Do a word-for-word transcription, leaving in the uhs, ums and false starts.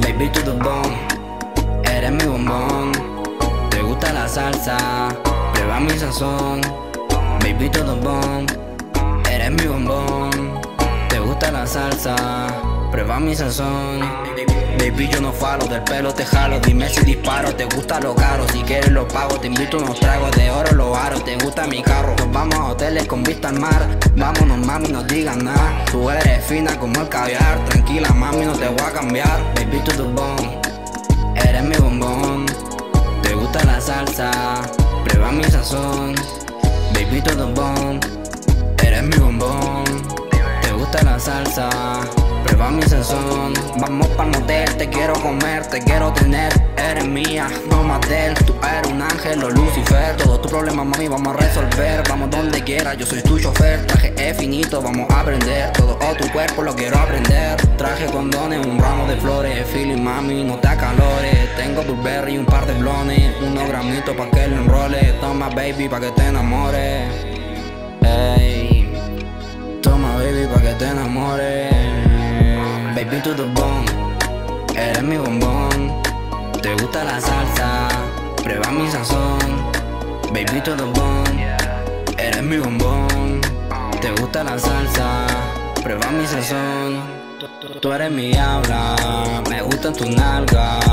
Baby to the bone, eres mi bombón. Te gusta la salsa, prueba mi sazón. Baby to the bone, eres mi bombón. Te gusta la salsa, prueba mi sazón. Baby, yo no falo, del pelo te jalo. Dime si disparo, te gusta lo caro. Si quieres lo pago, te invito unos tragos de oro, los aros. Te gusta mi carro, nos vamos a hoteles con vista al mar. Vámonos mami, no digas nada. Tú eres fina como el caviar. Tranquila mami, no te voy a cambiar. Baby to the bone, eres mi bombón. Te gusta la salsa, prueba mi sazón. Baby to the bone, eres mi bombón. Te gusta la salsa, prueba mi sazón. Vamos pa'l motel, te quiero comer, te quiero tener. Eres mía, no más de él. Tú eres un ángel o Lucifer. Todos tus problemas mami vamos a resolver. Vamos donde quiera, yo soy tu chofer. Traje es finito, vamos a aprender. Todo o tu cuerpo lo quiero aprender. Traje condones, un ramo de flores. Feeling mami, no te acalores. Tengo blueberry y un par de blones. Unos gramitos pa' que lo enrole. Toma baby pa' que te enamores. Ey, toma baby pa' que te enamores. Baby to the bone, eres mi bombón. Te gusta la salsa, prueba mi sazón. Baby to the bone, eres mi bombón. Te gusta la salsa, prueba mi sazón. Tú eres mi habla, me gustan tus nalgas.